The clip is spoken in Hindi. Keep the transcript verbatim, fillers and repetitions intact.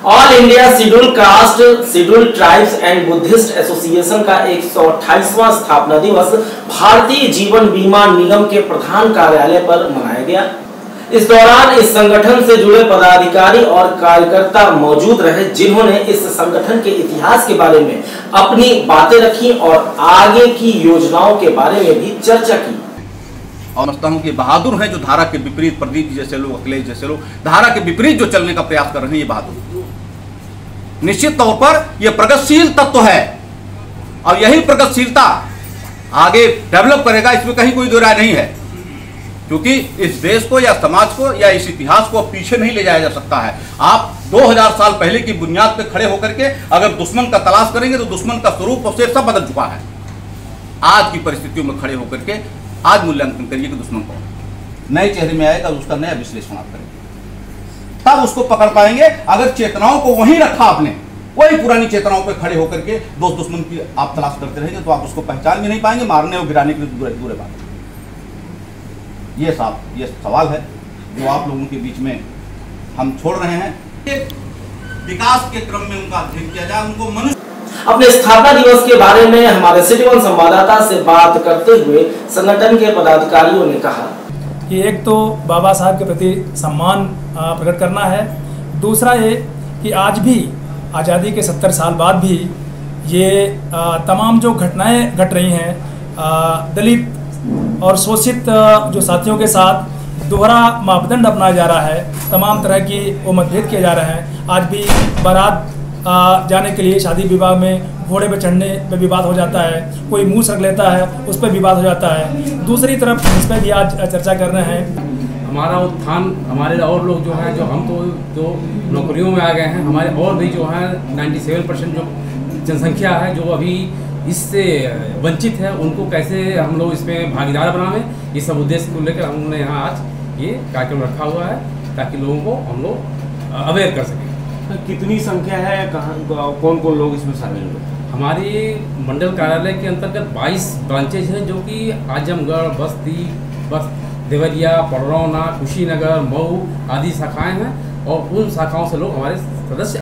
All India scheduled caste scheduled tribes and Buddhist association का एक सौ अट्ठाईसवां स्थापना दिवस भारतीय जीवन बीमा निगम के प्रधान कार्यालय पर मनाया गया। इस दौरान इस संगठन से जुड़े पदाधिकारी और कार्यकर्ता मौजूद रहे, जिन्होंने इस संगठन के इतिहास के बारे में अपनी बातें रखी और आगे की योजनाओं के बारे में भी चर्चा की। और समझता हूँ कि बहादुर हैं जो धारा के विपरीत, प्रदीप जैसे लोग, अखिलेश जैसे लोग धारा के विपरीत जो चलने का प्रयास कर रहे हैं, ये बहादुर निश्चित तौर पर यह प्रगतिशील तत्व है और यही प्रगतिशीलता आगे डेवलप करेगा, इसमें कहीं कोई दो राय नहीं है। क्योंकि इस देश को या समाज को या इस इतिहास को पीछे नहीं ले जाया जा सकता है। आप दो हज़ार साल पहले की बुनियाद पर खड़े होकर के अगर दुश्मन का तलाश करेंगे तो दुश्मन का स्वरूप और सब बदल चुका है। आज की परिस्थितियों में खड़े होकर के आज मूल्यांकन करिए कि दुश्मन कौन नए चेहरे में आएगा, उसका नया विश्लेषण आप करेंगे, तब उसको पकड़ पाएंगे। अगर चेतनाओं को वहीं रखा आपने, वही पुरानी चेतनाओं पे खड़े होकर के दोस्त दुश्मन की आप तलाश करते रहेंगे तो आप उसको पहचान भी नहीं पाएंगे। मारने और गिराने के लिए दूर दूर बात। ये साहब ये सवाल है जो आप लोगों के बीच में हम छोड़ रहे हैं। विकास के क्रम में उनका अध्ययन किया जाए, उनको मनुष्य। अपने स्थापना दिवस के बारे में हमारे सिटी वन संवाददाता से बात करते हुए संगठन के पदाधिकारियों ने कहा कि एक तो बाबा साहब के प्रति सम्मान प्रकट करना है, दूसरा ये कि आज भी आज़ादी के सत्तर साल बाद भी ये तमाम जो घटनाएं घट रही हैं, दलित और शोषित जो साथियों के साथ दोहरा मापदंड अपनाया जा रहा है, तमाम तरह की वो मतभेद किए जा रहे हैं। आज भी बारात जाने के लिए शादी विवाह में घोड़े पर चढ़ने पे विवाद हो जाता है, कोई मुंह सक लेता है उस पर विवाद हो जाता है। दूसरी तरफ इस पर भी आज चर्चा कर रहे हैं। हमारा उत्थान, हमारे और लोग जो हैं, जो हम तो जो नौकरियों में आ गए हैं, हमारे और भी जो हैं सत्तानवे परसेंट जो जनसंख्या है जो अभी इससे वंचित है, उनको कैसे हम लोग इसमें भागीदार बनावें, ये सब उद्देश्य को लेकर हमने यहाँ आज ये कार्यक्रम रखा हुआ है ताकि लोगों को हम लोग अवेयर कर सकें। कितनी संख्या है, कहाँ कौन कौन लोग इसमें शामिल हुए? हमारी मंडल कार्यालय के अंतर्गत बाईस ब्रांचेज हैं जो कि आजमगढ़, बस्ती, बस देवरिया, पड़रौना, कुशीनगर, मऊ आदि शाखाएं हैं और उन शाखाओं से लोग हमारे सदस्य